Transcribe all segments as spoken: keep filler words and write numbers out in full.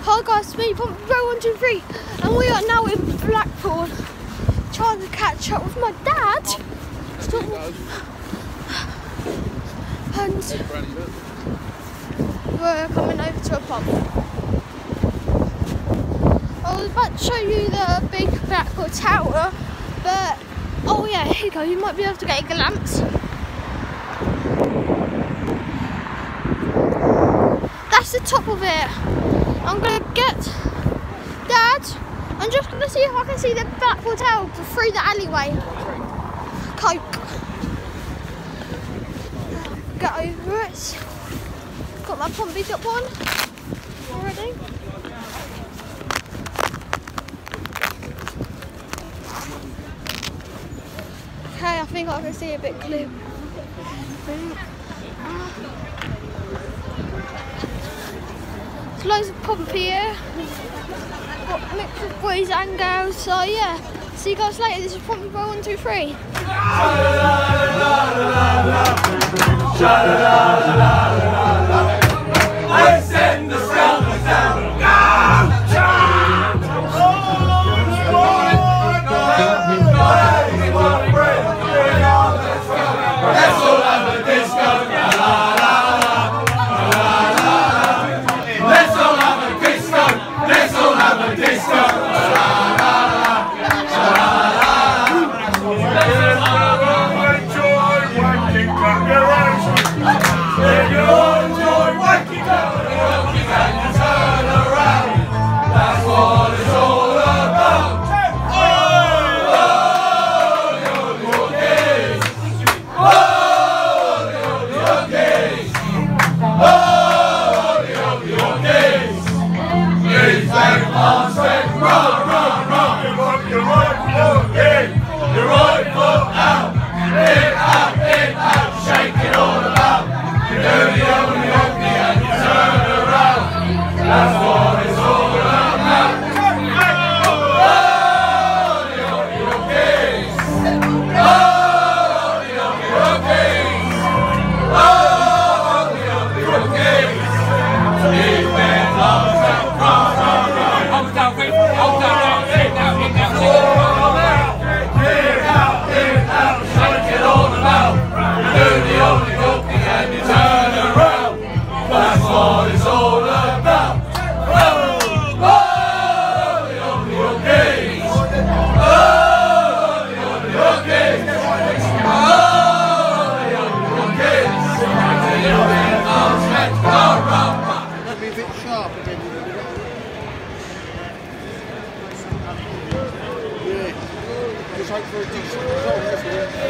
Hi guys, it's me, Pompey Boy one two three, and we are now in Blackpool trying to catch up with my dad. Stop. And we're coming over to a pub. I was about to show you the big Blackpool Tower, but oh yeah, here you go, you might be able to get a glance. That's the top of it. I'm gonna get Dad. I'm just gonna see if I can see the Blackpool Tower through the alleyway. Coke. Get over it. Got my Pompey top on already. Okay, I think I can see a bit clear. There's loads of Pompey here. Got a mix of boys and girls, so yeah. See you guys later. This is Pompey Boy one two three. I send the scalpers down. Let's all have a disco. Let's all have a disco. Let's all have a disco. Just hope for a decent result, that's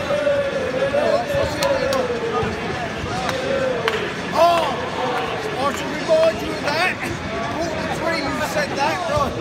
all. Oh! I should remind you of that. Quarter three, you said that, right?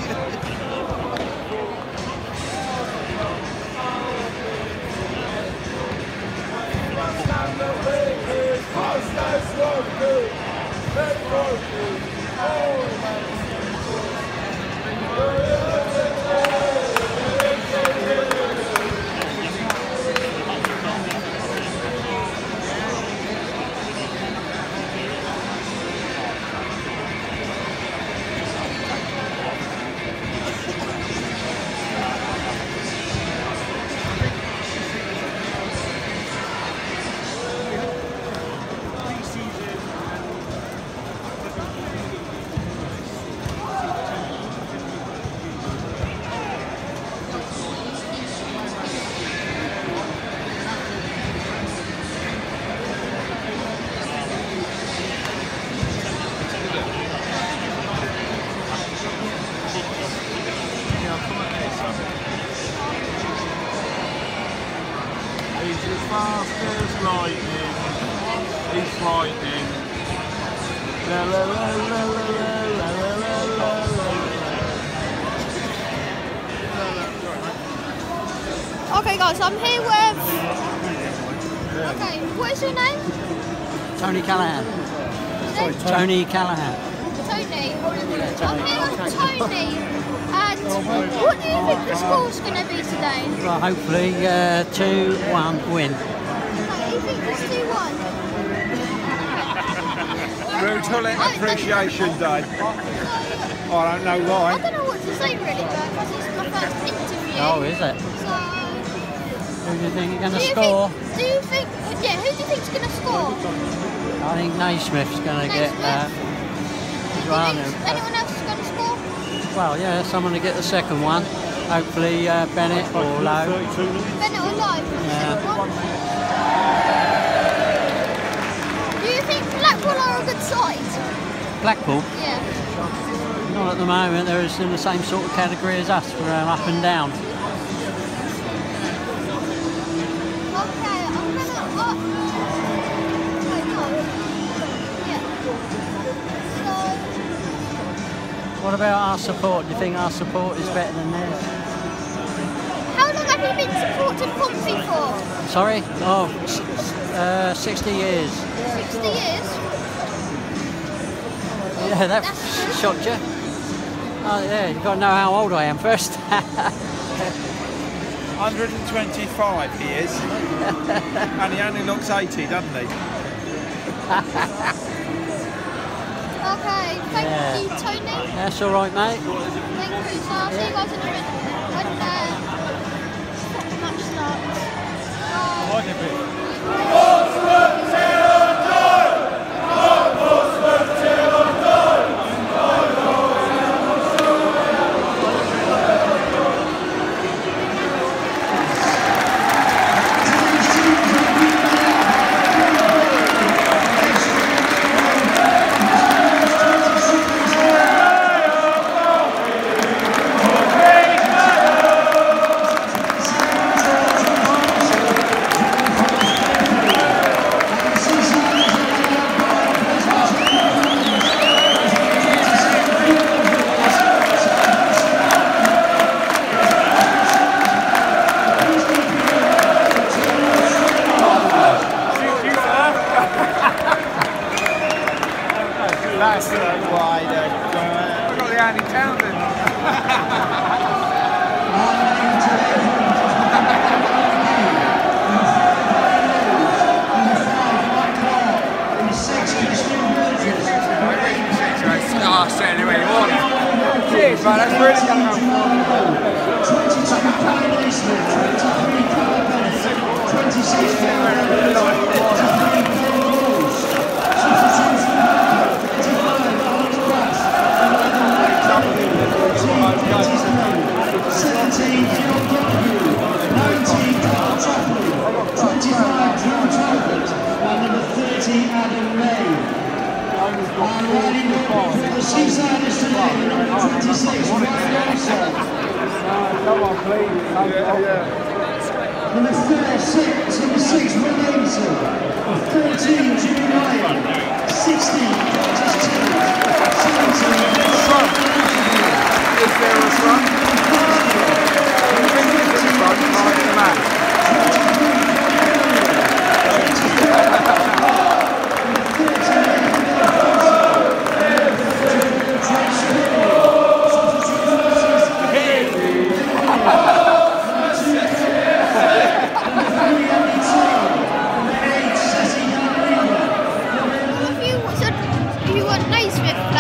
He's as fast as lightning. He's frightening. La la la la la la la la la la. Okay guys, I'm here with... Okay, what is your name? Tony Callahan. Sorry, Tony Callahan. Tony. I'm here with Tony. And what do you think the score's going to be today? Well, hopefully uh, two one win. Okay, you think it's two one? Brutal Appreciation Day. I don't know I why. don't know what to say really, because it's my first interview. Oh, is it? So, Who do you think you're going do to you score? think? Do you think? Yeah, who do you think's going to score? I think Naismith's going to get that. Naismith? Uh, Do you think anyone else is going to score? well, yeah, someone to get the second one. Hopefully uh, Bennett or Lowe. Bennett or Lowe for the Yeah. second one. Do you think Blackpool are a good side? Blackpool, Yeah. not at the moment. They're in the same sort of category as us. We're um, up and down. Okay, I'm gonna. Uh, wait, no. Yeah. So, What about our support? Do you think our support is better than theirs? how long have you been supporting Pompey for? Sorry? Oh, s- uh, sixty years. sixty years? Yeah, that That's good. shocked you. Oh yeah, you've got to know how old I am first. one hundred twenty-five he is. And he only looks eighty, doesn't he? Okay, thank Yeah. you, Tony. That's all right, mate. Thank you. So I'll see you guys in a minute when uh, the match starts. Bye. That's the why I've got the Andy Townsend. Oh, say anyway you want. Cheers, man. That's really coming Adam May. And riding for the Seasiders today, number twenty-six, Ryan Olsen. Come on, please. Yeah, yeah. Number thirty-six, number six, Will Davidson. thirteen, Jimmy Ryan. sixteen, Curtis Tillett. seventeen, Is there a front? All of you said you want Naismith.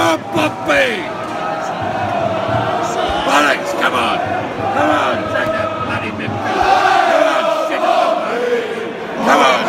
on, Poppy! Bollocks, come on! Come on, take that bloody midfield! Come on, shit on! Come on!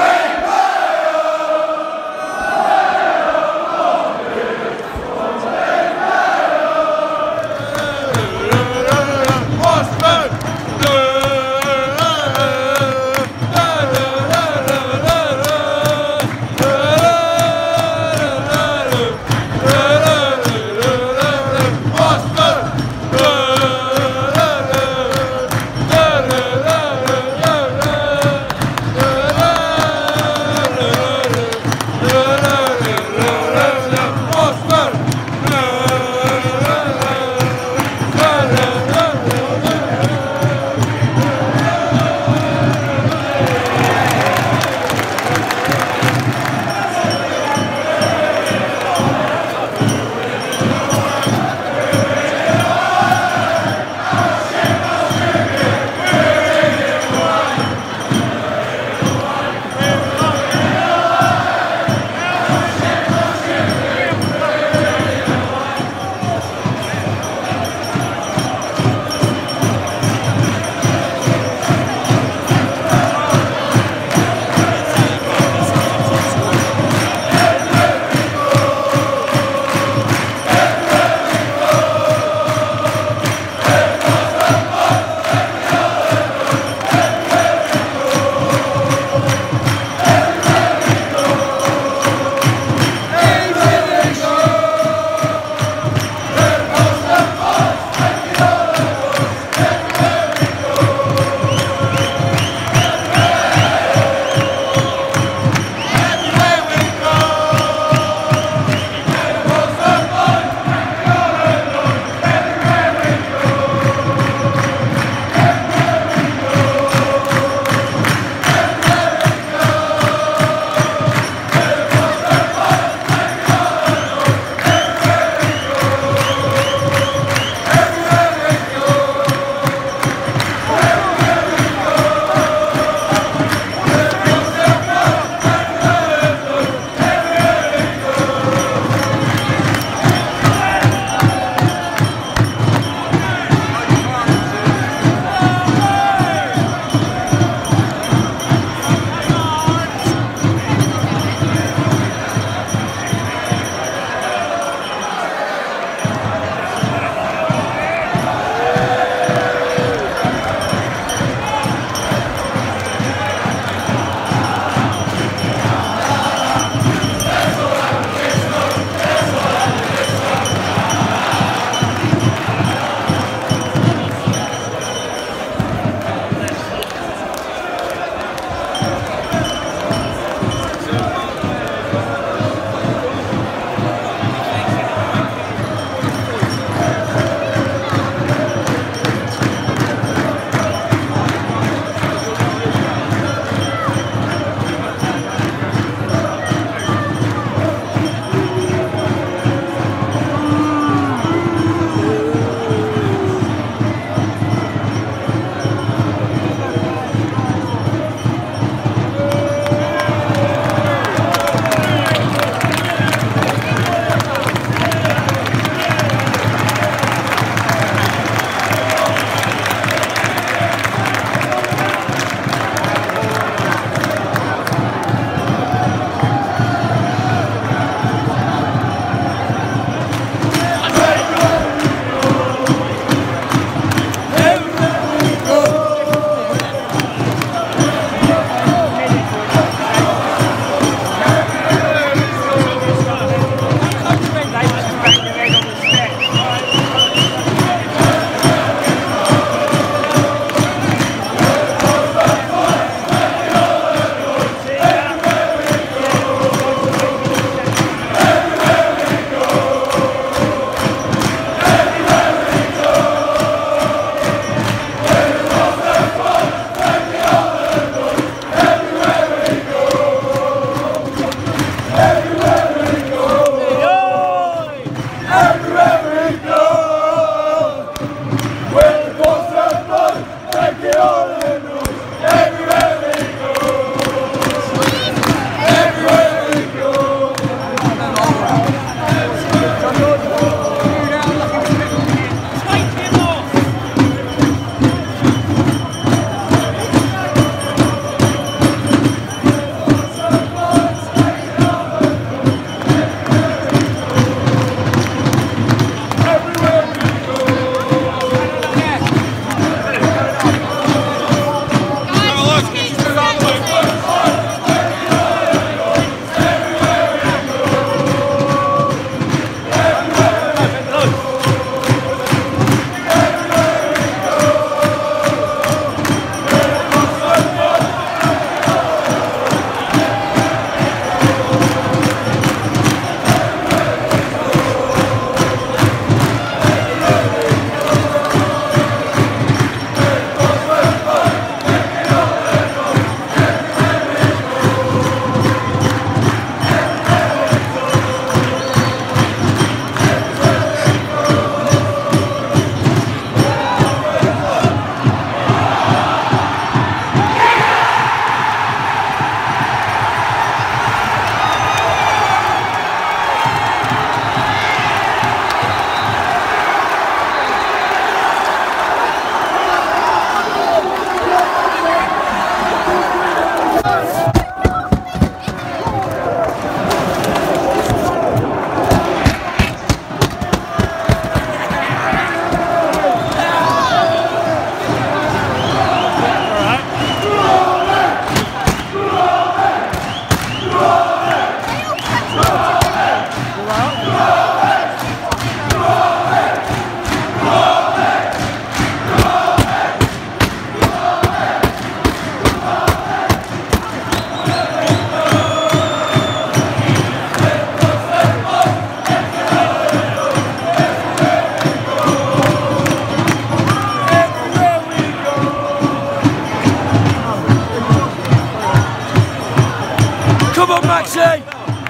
Come on, Maxie!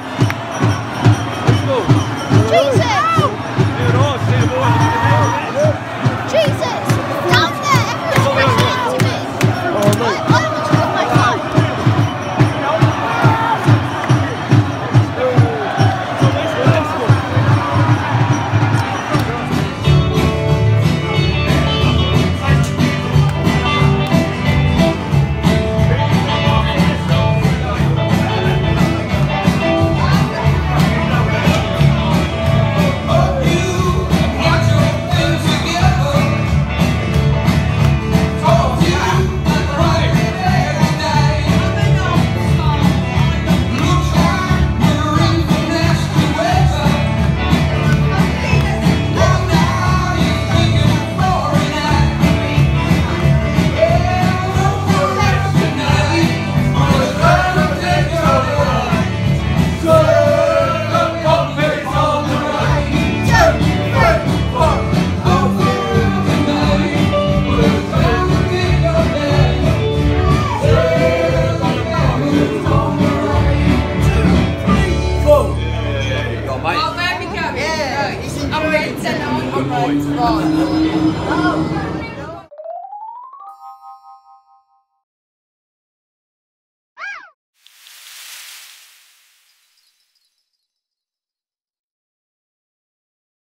Jesus! Jesus! Down there! Everyone's crashing into me! I, I almost got my phone. Right.